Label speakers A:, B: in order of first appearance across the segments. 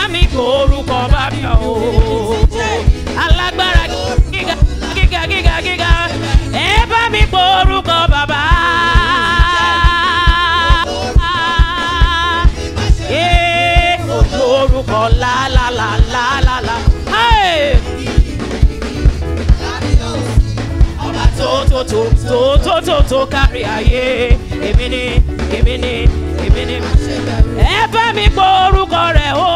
A: bá mi gbórúkọ bá mi o. Alágbára gíga gíga gíga gíga. Ẹ bá mi gbórúkọ bàbá. Olórúkọ la la la la la la. Ọba tó kárí ayé. Èmi ni. Ẹ bá mi gbórúkọ rẹ̀ o.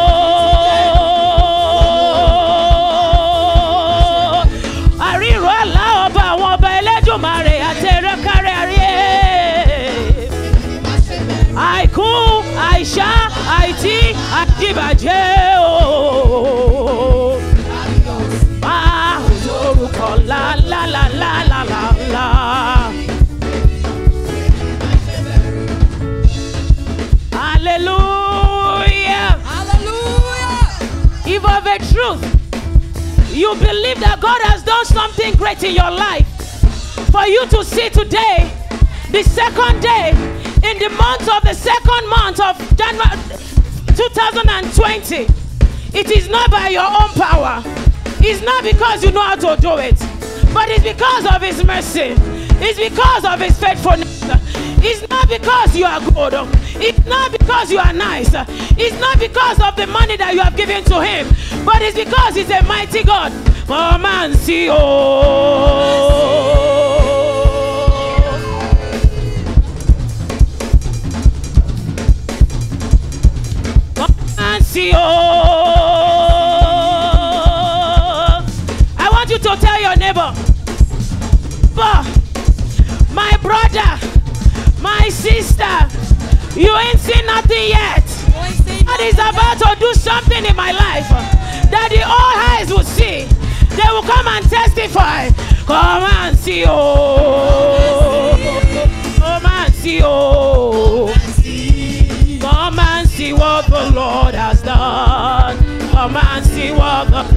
A: Àríró àlá ọba àwọn ọba Ẹlẹ́dùmarè àti ẹrẹ́kárẹ́ ayé. Àìkú, àìṣá, àìtí, àdìbàjẹ́ o. Olórúkọ la la la la la la la. Hallelujah. Hallelujah. If of a truth you believe that God has done something great in your life, for you to see today, the second day in the month of the second month of January 2020, it is not by your own power. It's not because you know how to do it, but it's because of His mercy. It's because of His faithfulness. It's not because you are good. It's not because you are nice. It's not because of the money that you have given to Him, but it's because He's a mighty God. Come and see, oh. Come and see, oh. I want you to tell your neighbor, my brother, my sister, you ain't seen nothing yet. God is about to do something in my life that the all eyes will see. They will come and testify. Come and see, oh. Come and see, oh. Come and see what the Lord has done. Come and see what the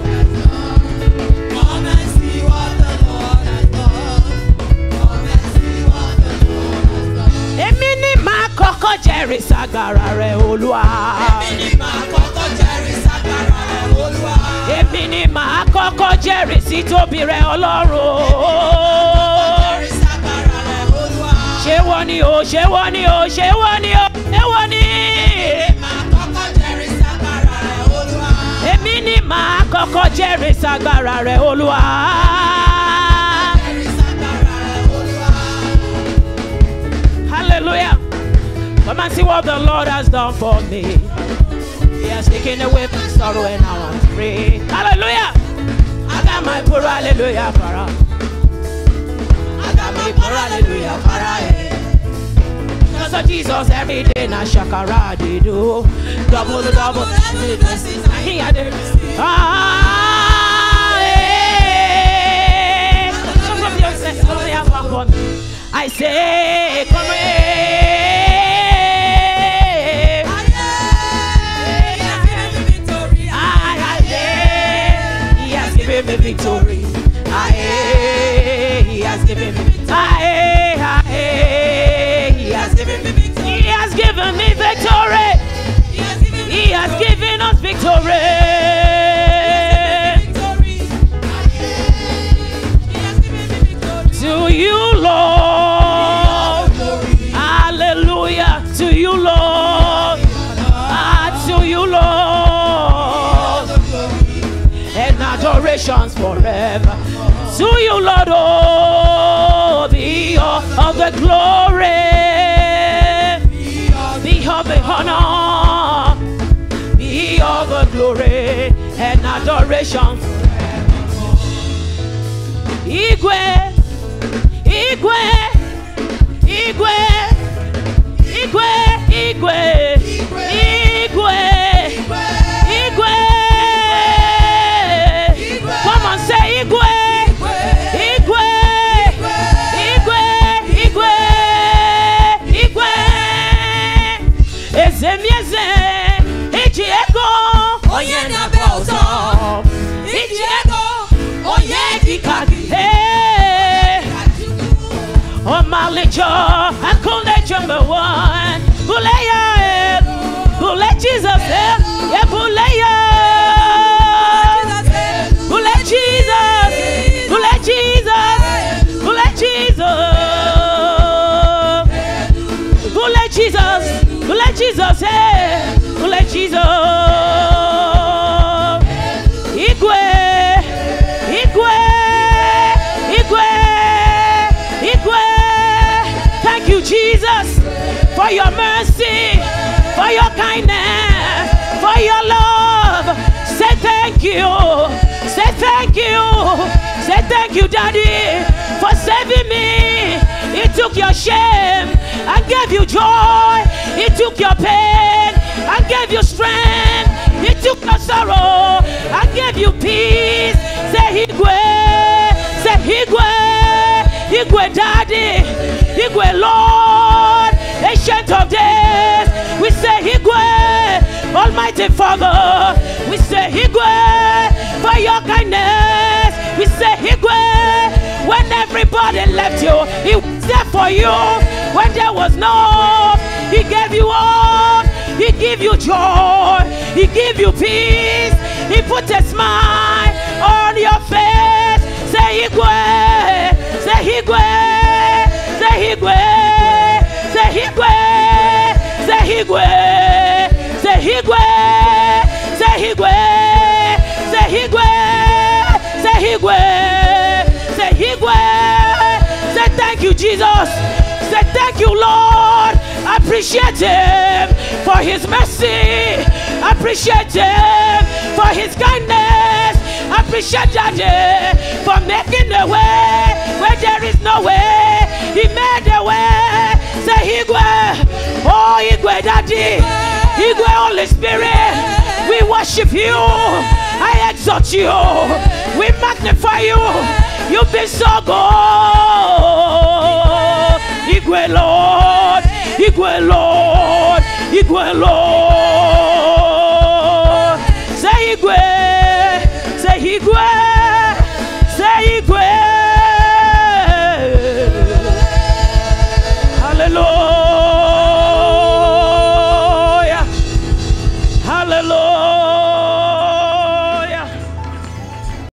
A: kọ́kọ́ jẹ́rìí ságbára rẹ̀ Olúwa.
B: Èmi ni màá kọ́kọ́ jẹ́rìí ságbára rẹ̀ Olúwa.
A: Èmi ni màá kọ́kọ́ jẹ́rìí sí tóbi rẹ̀ Ọlọ́run.
B: Jẹ́rìí ságbára rẹ̀ Olúwa.
A: Ṣé wọ́n ni o, ṣé wọ́n ni o, ṣé wọ́n ni o, ṣé wọ́n ni.
B: Èmi màá kọ́kọ́ jẹ́rìí ságbára rẹ̀ Olúwa.
A: Èmi ni màá kọ́kọ́ jẹ́rìí ságbára rẹ̀ Olúwa.
B: Jẹ́rìí ságbára rẹ̀ Olúwa.
A: Hallelujah. Come and see what the Lord has done for me. He has taken away my sorrow and now I'm free. Hallelujah. I got my poor hallelujah para. I got my poor hallelujah para. Because of Jesus every day na shakara they do. Double the double. He had it. I say, come here. Me victory. He has given me victory. He has given me victory. He has given me victory. He has given us victory. To you, Lord. Hallelujah. To you, Lord. To you, Lord. And adorations forever. To you, Lord, oh, be all of the glory, be all the honor, be all the glory and adoration forever. Igwe, Igwe, Igwe, Igwe, Igwe, Igwe, Igwe. Come on, say Igwe, Igwe, Igwe, Igwe, Igwe. Ezemieze, Ichiego,
B: Onye na bozo,
A: Ichiego, Onye dikagi. Hey, Omalejo, Akule number one. Bule Jesus, yeah, Jesus, Ule Jesus. Igwe, Igwe, Igwe, Igwe. Thank you, Jesus, for your mercy, for your kindness, for your love. Say thank you. Say thank you. Say thank you, Daddy, for saving me. He took your shame and gave you joy. He took your pain and gave you strength. He took your sorrow and gave you peace. Say Igwe, say Igwe, Igwe Daddy, Igwe Lord, Ancient of Days. We say Igwe, Almighty Father. We say Igwe, for your kindness. We say Igwe, when everybody left you, He was there for you. When there was no, He gave you hope. He gave you joy. He gave you peace. He put a smile on your face. Say Igwe, say Igwe, say Igwe, say Igwe, say Igwe, say Igwe, say Igwe, say Igwe, say Igwe, say Igwe. Say thank you, Jesus. Say thank you, Lord. Appreciate Him for His mercy. Appreciate Him for His kindness. Appreciate Daddy for making a way where there is no way. He made a way. Say Igwe, oh Igwe Daddy, Igwe Holy Spirit. We worship you. I exalt you. We magnify you. You've been so good. Igwe Lord, Igwe Lord, Igwe Lord. Say Igwe, say Igwe.